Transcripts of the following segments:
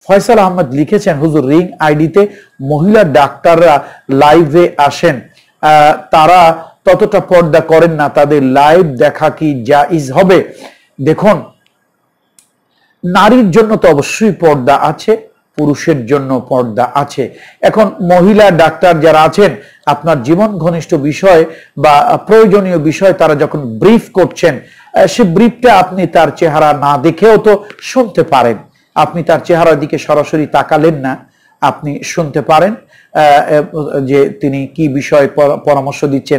ফয়সাল আহমেদ লিখেছেন, হুজুর রিং আইডিতে মহিলা ডাক্তাররা লাইভে আসেন, তারা ততটা পর্দা করেন না, তাদের লাইভ দেখা কি জায়েজ হবে? দেখুন, নারীর জন্য তো অবশ্যই পর্দা আছে, পুরুষের জন্য পর্দা আছে। এখন মহিলা ডাক্তার যারা আছেন, আপনার জীবন ঘনিষ্ঠ বিষয় বা প্রয়োজনীয় বিষয় তারা যখন ব্রিফ করছেন, সে ব্রিফটা আপনি তার চেহারা না দেখেও তো শুনতে পারেন। আপনি তার চেহারার দিকে সরাসরি তাকালেন না, আপনি শুনতে পারেন যে তিনি কি বিষয়ে পরামর্শ দিচ্ছেন,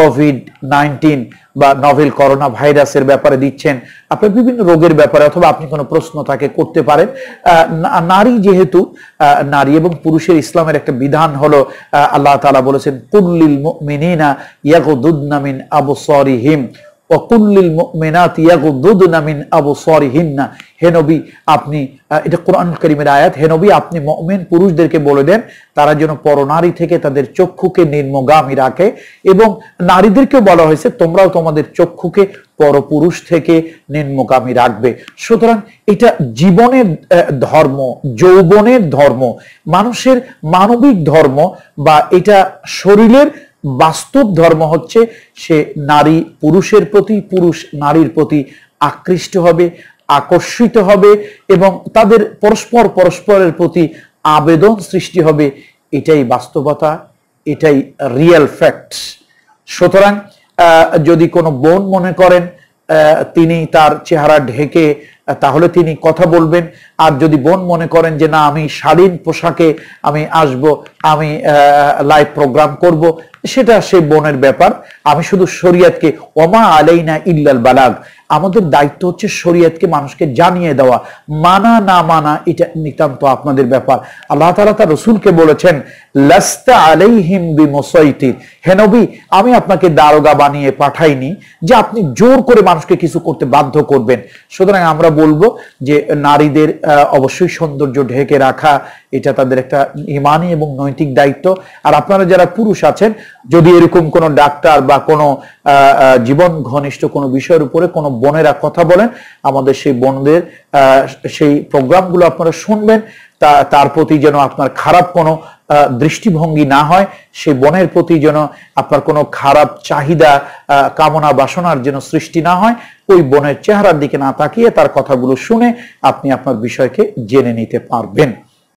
কোভিড-19 বা নভেল করোনা ভাইরাসের ব্যাপারে দিচ্ছেন, আপনার বিভিন্ন রোগের ব্যাপারে, অথবা আপনি কোনো প্রশ্ন তাকে করতে পারেন। নারী যেহেতু, নারী এবং পুরুষের ইসলামের একটা বিধান হলো, আল্লাহ তাআলা বলেছেন, কুল্লিল মুমিনিনা ইয়াগুদুদনা মিন আবসারিহিম ওয়া কুল্লিল মুমিনাতি ইয়াগুদুদনা মিন আবসারিহিন্না। হে নবী, আপনি, এটা কোরআন কারীমের আয়াত, হে নবী আপনি মুমিন পুরুষদেরকে বলে দেন তারা যেন পরনারী থেকে তাদের চক্ষুকে নিম্নগামী রাখে, এবং নারীদেরকে বলা হয়েছে তোমরাও তোমাদের চক্ষুকে পরপুরুষ থেকে নিম্নগামী রাখবে। সুতরাং এটা জীবনের ধর্ম, যৌবনের ধর্ম, মানুষের মানবিক ধর্ম, বা এটা শরীরের বাস্তব ধর্ম হচ্ছে সে নারী পুরুষের প্রতি, পুরুষ নারীর প্রতি আকৃষ্ট হবে, আকর্ষিত হবে, এবং তাদের পরস্পরের প্রতি আবেদন সৃষ্টি হবে। এটাই বাস্তবতা, এটাই রিয়েল ফ্যাক্টস। সুতরাং যদি কোনো বোন মনে করেন তিনি তার চেহারা ঢেকে, তাহলে তিনি কথা বলবেন। আর যদি বোন মনে করেন যে না, আমি শালীন পোশাকে আমি আসব, আমি লাইভ প্রোগ্রাম করব, সেটা সেই বোনের ব্যাপার। আমি শুধু শরীয়তকে, ওমা আলাইনা ইল্লাল বালাগ, আমাদের দায়িত্ব হচ্ছে শরীয়তকে মানুষকে জানিয়ে দেওয়া, মানা না মানা এটা নিতান্ত আপনাদের ব্যাপার। আল্লাহ তাআলা তার রাসূলকে বলেছেন, লাস্তা আলাইহিম বিমুসাইতির, হে নবী আমি আপনাকে দারোগা বানিয়ে পাঠাইনি যে আপনি জোর করে মানুষকে কিছু করতে বাধ্য করবেন। সুতরাং আমরা বলবো যে নারীদের অবশ্যই সৌন্দর্য ঢেকে রাখা, এটা তাদের একটা ঈমানি এবং নৈতিক দায়িত্ব। আর আপনারা যারা পুরুষ আছেন, যদি এরকম কোনো ডাক্তার বা কোনো জীবন ঘনিষ্ঠ কোনো বিষয়ের উপরে কোনো বোনেরা কথা বলেন, আমাদের সেই বোনদের সেই প্রোগ্রামগুলো আপনারা শুনবেন, তার প্রতি যেন আপনার খারাপ কোনো দৃষ্টিভঙ্গি না হয়, সেই বোনের প্রতি যেন আপনার কোনো খারাপ চাহিদা, কামনা বাসনার যেন সৃষ্টি না হয়। ওই বোনের চেহারার দিকে না তাকিয়ে তার কথাগুলো শুনে আপনি আপনার বিষয়কে জেনে নিতে পারবেন।